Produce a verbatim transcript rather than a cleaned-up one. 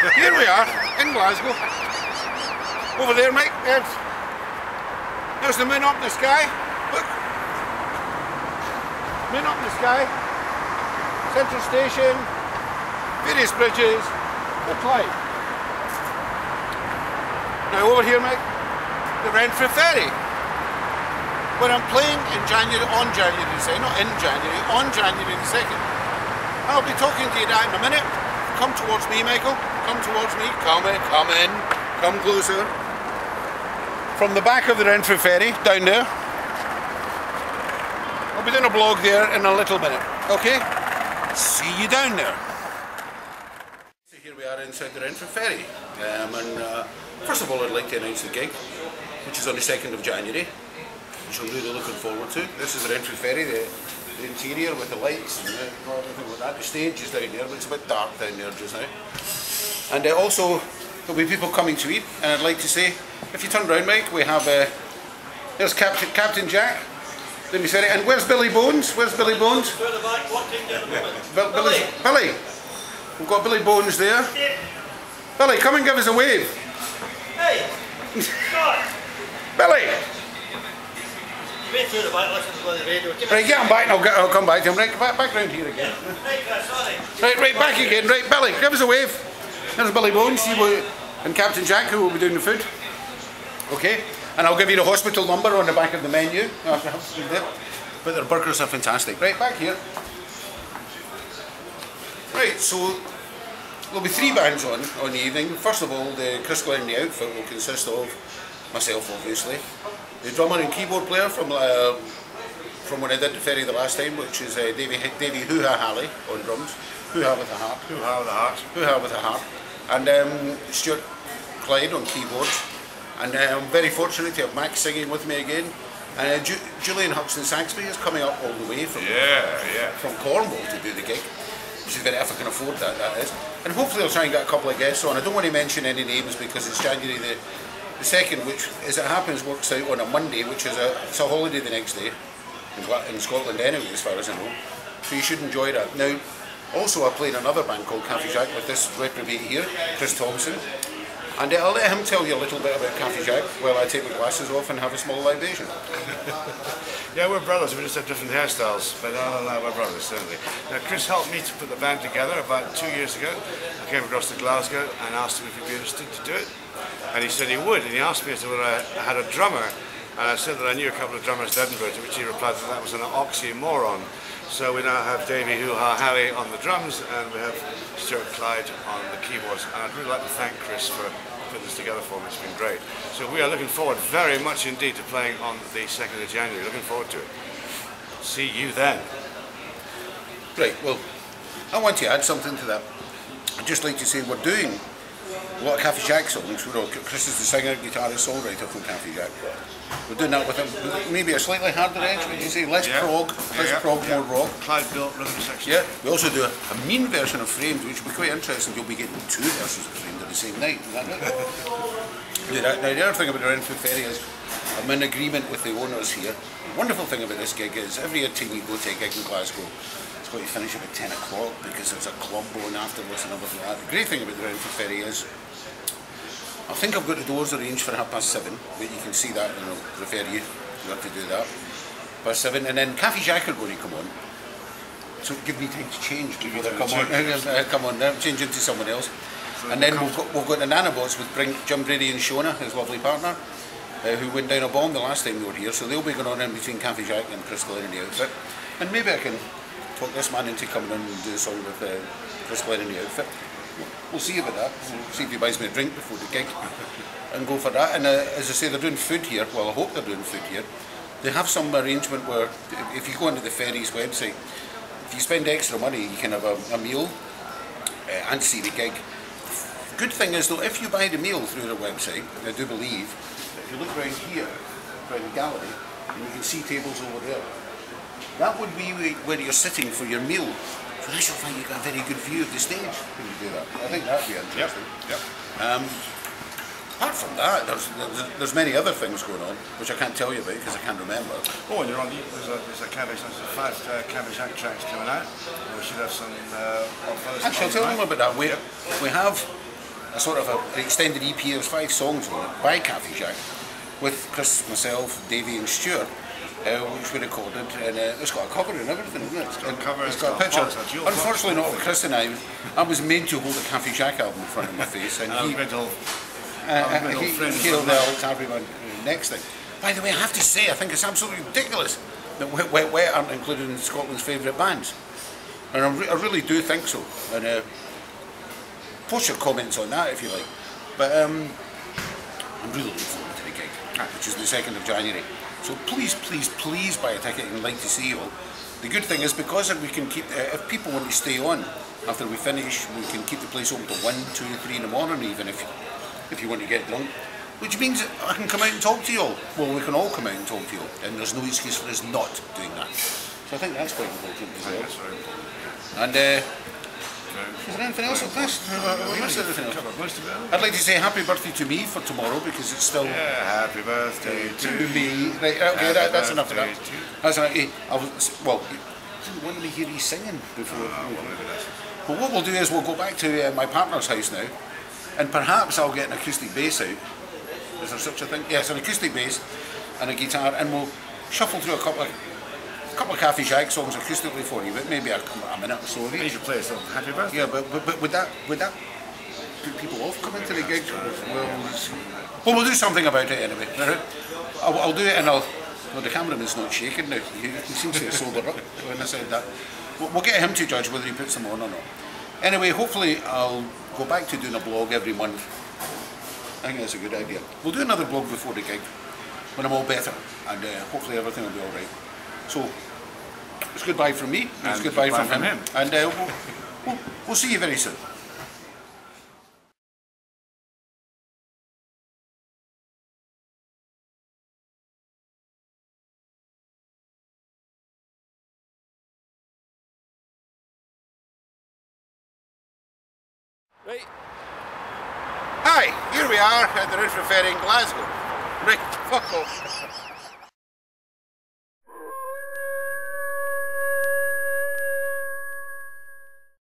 Here we are, in Glasgow. Over there, Mike, there's, there's the moon up in the sky. Look. Moon up in the sky. Central Station. Various bridges. The Clyde. Now over here, Mike, the Renfrew Ferry. Where I'm playing in January, on January the second, not in January, on January the second. I'll be talking to you that in a minute. Come towards me, Michael. Come towards me. Come in, come in. Come closer. From the back of the Renfrew Ferry, down there. I'll be doing a blog there in a little minute. Okay? See you down there. So here we are inside the Renfrew Ferry. Um, and uh, first of all, I'd like to announce the gig, which is on the second of January. Which I'm really looking forward to. This is the Renfrew Ferry, the, the interior with the lights and the, everything like that. The stage is down there, but it's a bit dark down there just now. And uh, also, there'll be people coming to eat, and I'd like to say, if you turn round, Mike, we have, uh, there's Captain, Captain Jack, Billy Ferry, and where's Billy Bones? Where's Billy Bones? Bill, Billy. Billy! We've got Billy Bones there. Billy, come and give us a wave. Hey! Billy! Right through the back, listen to the radio. Right, get him back and I'll, get, I'll come back to him. Right, back, back round here again. Right, sorry. Right, right, back again. Right, Billy, give us a wave. There's Billy Bones and Captain Jack, who will be doing the food. Okay, and I'll give you the hospital number on the back of the menu. But their burgers are fantastic. Right, back here. Right, so there'll be three bands on on the evening. First of all, the Chris Glen the outfit will consist of myself, obviously. The drummer and keyboard player from uh, from when I did the Ferry the last time, which is uh, Davey, Davey Hoo-Ha Halley on drums. Hoo-Ha with a harp. Hoo-Ha with a harp. Hoo-Ha with a harp. And um, Stuart Clyde on keyboards. And uh, I'm very fortunate to have Max singing with me again. And uh, Ju Julian HUTSON SAXBY is coming up all the way from, yeah, yeah. from Cornwall to do the gig. Which is very, if I can afford that, that is. And hopefully I'll try and get a couple of guests on. I don't want to mention any names because it's January the The second, which as it happens works out on a Monday, which is a, it's a holiday the next day, in, in Scotland anyway, as far as I know. So you should enjoy that. Now, also I played another band called Cafe Jack with this reprobate here, Chris Thompson. And uh, I'll let him tell you a little bit about Cafe Jack while I take my glasses off and have a small libation. Yeah, we're brothers, we just have different hairstyles, but other than that, we're brothers, certainly. Now, Chris helped me to put the band together about two years ago. I came across to Glasgow and asked him if he'd be interested to do it. And he said he would, and he asked me if I had a drummer, and I said that I knew a couple of drummers in Edinburgh, to which he replied that that was an oxymoron. So we now have Davey Hoo-Ha Halley on the drums, and we have Stuart Clyde on the keyboards. And I'd really like to thank Chris for putting this together for me. It's been great. So we are looking forward very much indeed to playing on the second of January. Looking forward to it. See you then. Right, well, I want to add something to that. I'd just like to say we're doing a lot of Cafe Jack songs. We're all, Chris is the singer, guitarist, songwriter from Cafe Jack. We're doing that with him, maybe a slightly harder edge, would you say? Less yeah. prog, less yeah, prog, yeah. more rock. Clyde built rhythm section. Yeah, we also do a, a mean version of Framed, which will be quite interesting. You'll be getting two versions of Framed at the same night. Is that right? Do that. Now, the other thing about the Renfrew Ferry is I'm in agreement with the owners here. The wonderful thing about this gig is every time you go to a gig in Glasgow, it's got to finish about ten o'clock because there's a club going afterwards and everything like that. The great thing about the Renfrew Ferry is I think I've got the doors arranged for half past seven, but you can see that, and I'll refer you, you have to do that. Past seven, and then Cafe Jack are going to come on. So give me time to change, to either come on, uh, come on, uh, change into someone else. And then we've got, we've got the Nanobots with bring Jim Brady and Shona, his lovely partner, uh, who went down a bomb the last time they were here, so they'll be going on in between Cafe Jack and Chris Glen in the outfit. And maybe I can talk this man into coming in and do a song with uh, Chris Glen in the outfit. We'll see about that. We'll see if he buys me a drink before the gig and go for that. And uh, as I say, they're doing food here. Well, I hope they're doing food here. They have some arrangement where if you go onto the Ferry's website, if you spend extra money, you can have a, a meal uh, and see the gig. The good thing is though, if you buy the meal through their website, I do believe, if you look around here, around the gallery, and you can see tables over there, that would be where you're sitting for your meal. So this will find you got a very good view of the stage when you do that. I think that'd be interesting. Yep. Yep. Um, apart from that, there's, there's there's many other things going on which I can't tell you about because I can't remember. Oh, and you're on the, there's a there's a Cabbage, there's a five uh, Cabbage Jack tracks coming out. We should have some. Uh, Actually, I'll tell you about that. We yep. we have a sort of a, an extended E P. There's five songs on it by Café Jack, with Chris, myself, Davey and Stuart, uh, which we recorded, and uh, it's got a cover and everything, isn't it? It's got a cover, it's got a picture. Unfortunately not with Chris and I. I was made to hold a Café Jack album in front of my face, and he, uh, uh, he, he held the Alex everyone next thing. By the way, I have to say, I think it's absolutely ridiculous that Wet Wet Wet aren't included in Scotland's favourite bands. And I, re I really do think so. And uh, post your comments on that if you like. But um, I'm really looking forward to the gig, which is the second of January. So please, please, please buy a ticket and like to see you all. The good thing is, because we can keep, uh, if people want to stay on after we finish, we can keep the place open till one, two, three in the morning even if, if you want to get drunk. Which means that I can come out and talk to you all. Well, we can all come out and talk to you all. And there's no excuse for us not doing that. So I think that's quite important as well. That's very important. And uh, is there anything else on this? I'd like to say happy birthday to me for tomorrow because it's still... Yeah, happy birthday to, to me. Right, okay, that, that's enough of that. That's enough. I was, well, you didn't want me to hear you singing before. Oh, well, what we'll do is we'll go back to uh, my partner's house now, and perhaps I'll get an acoustic bass out. Is there such a thing? Yes, an acoustic bass and a guitar, and we'll shuffle through a couple of a couple of Café Jack songs acoustically for you, but maybe a, a minute or so of each. You should play some Happy Birthday. Yeah, but, but, but would that would that put people off coming to the gig? Well, well, we'll do something about it anyway. I'll, I'll do it, and I'll. Well, the cameraman's not shaking now. He, he seems to have sobered up when I said that. We'll, we'll get him to judge whether he puts them on or not. Anyway, hopefully I'll go back to doing a blog every month. I think that's a good idea. We'll do another blog before the gig, when I'm all better, and uh, hopefully everything will be alright. So, it's goodbye from me, and it's goodbye, goodbye from, from him, him. and uh, we'll, we'll, we'll see you very soon. Right. Hi, here we are at the Ferry in Glasgow. Right, fuck off.